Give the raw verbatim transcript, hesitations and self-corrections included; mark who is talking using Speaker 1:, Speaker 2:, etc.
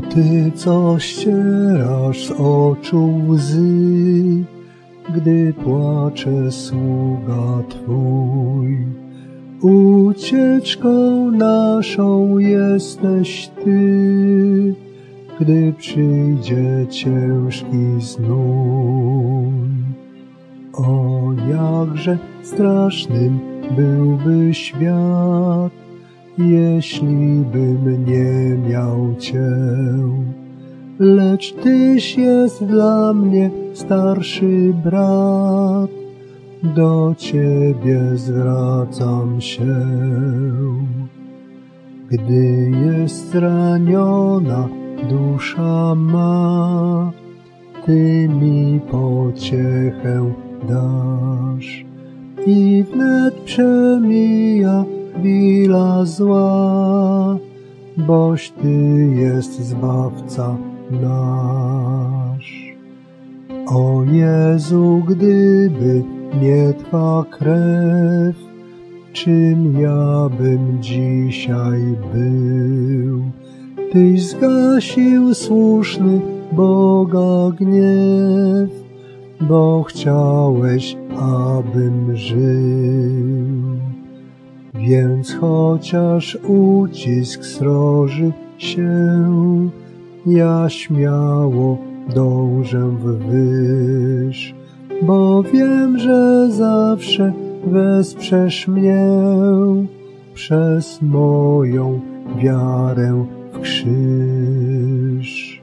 Speaker 1: Ty, co ścierasz z oczu łzy, gdy płacze sługa Twój. Ucieczką naszą jesteś Ty, gdy przyjdzie ciężki znój. O, jakże strasznym byłby świat, jeśli bym nie miał Cię. Lecz Tyś jest dla mnie starszy brat, do Ciebie zwracam się. Gdy jest zraniona dusza ma, Ty mi pociechę dasz. I wnet przemija chwila zła, boś Ty jest Zbawca nasz. O Jezu, gdyby nie Twa krew, czym ja bym dzisiaj był? Tyś zgasił słuszny Boga gniew, bo chciałeś, abym żył. Więc chociaż ucisk sroży się, ja śmiało dążę wwyż, bo wiem, że zawsze wesprzesz mnie przez moją wiarę w krzyż.